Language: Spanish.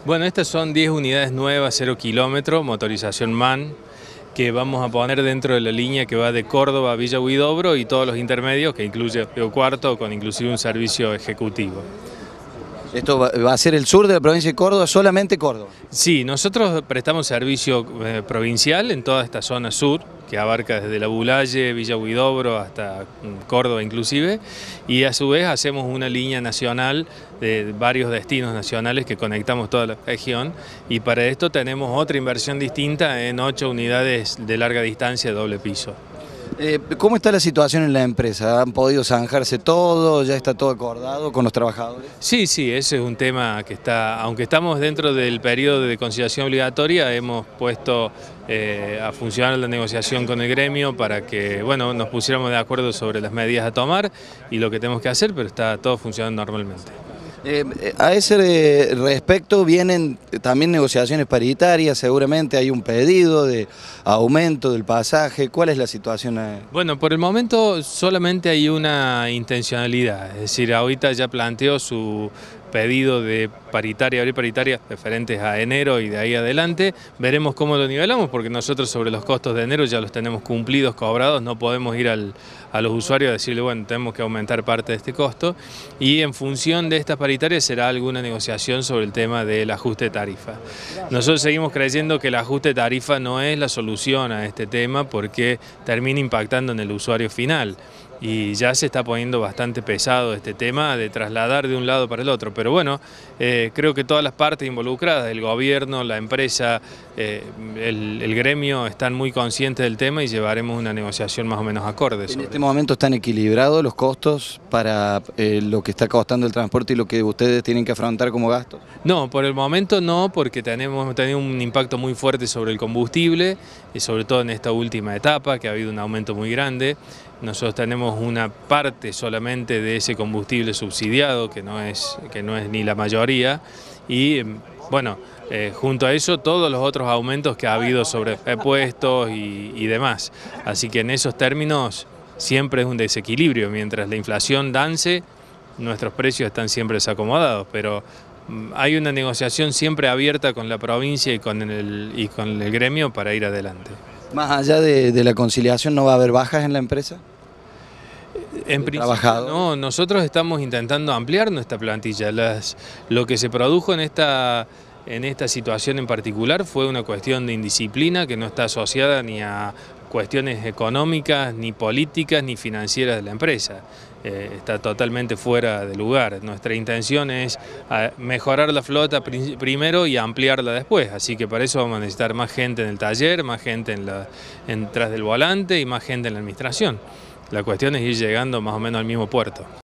Bueno, estas son 10 unidades nuevas, 0 kilómetro, motorización MAN, que vamos a poner dentro de la línea que va de Córdoba a Villa Huidobro y todos los intermedios, que incluye Río Cuarto, con inclusive un servicio ejecutivo. ¿Esto va a ser el sur de la provincia de Córdoba, solamente Córdoba? Sí, nosotros prestamos servicio provincial en toda esta zona sur, que abarca desde La Bulalle, Villa Huidobro hasta Córdoba inclusive, y a su vez hacemos una línea nacional de varios destinos nacionales que conectamos toda la región, y para esto tenemos otra inversión distinta en 8 unidades de larga distancia de doble piso. ¿Cómo está la situación en la empresa? ¿Han podido zanjarse todo? ¿Ya está todo acordado con los trabajadores? Sí, ese es un tema que está, aunque estamos dentro del periodo de conciliación obligatoria, hemos puesto a funcionar la negociación con el gremio para que, bueno, nos pusiéramos de acuerdo sobre las medidas a tomar y lo que tenemos que hacer, pero está todo funcionando normalmente. A ese respecto vienen también negociaciones paritarias, seguramente hay un pedido de aumento del pasaje. ¿Cuál es la situación? Bueno, por el momento solamente hay una intencionalidad, es decir, ahorita ya planteó su pedido de paritaria, abrir paritaria referentes a enero y de ahí adelante. Veremos cómo lo nivelamos, porque nosotros sobre los costos de enero ya los tenemos cumplidos, cobrados, no podemos ir a los usuarios a decirle, bueno, tenemos que aumentar parte de este costo, y en función de estas paritarias será alguna negociación sobre el tema del ajuste de tarifa. Nosotros seguimos creyendo que el ajuste de tarifa no es la solución a este tema, porque termina impactando en el usuario final. Y ya se está poniendo bastante pesado este tema de trasladar de un lado para el otro. Pero bueno, creo que todas las partes involucradas, el gobierno, la empresa, el gremio, están muy conscientes del tema y llevaremos una negociación más o menos acorde. ¿En este momento están equilibrados los costos para lo que está costando el transporte y lo que ustedes tienen que afrontar como gastos? No, por el momento no, porque hemos tenido un impacto muy fuerte sobre el combustible, y sobre todo en esta última etapa, que ha habido un aumento muy grande. Nosotros tenemos una parte solamente de ese combustible subsidiado, que no es ni la mayoría, y bueno, junto a eso todos los otros aumentos que ha habido sobre repuestos y demás. Así que en esos términos siempre es un desequilibrio, mientras la inflación dance, nuestros precios están siempre desacomodados, pero hay una negociación siempre abierta con la provincia y con el gremio para ir adelante. Más allá de la conciliación, ¿no va a haber bajas en la empresa? En principio no, nosotros estamos intentando ampliar nuestra plantilla. Lo que se produjo en esta situación en particular fue una cuestión de indisciplina que no está asociada ni a cuestiones económicas, ni políticas, ni financieras de la empresa. Está totalmente fuera de lugar. Nuestra intención es mejorar la flota primero y ampliarla después, así que para eso vamos a necesitar más gente en el taller, más gente tras del volante y más gente en la administración. La cuestión es ir llegando más o menos al mismo puerto.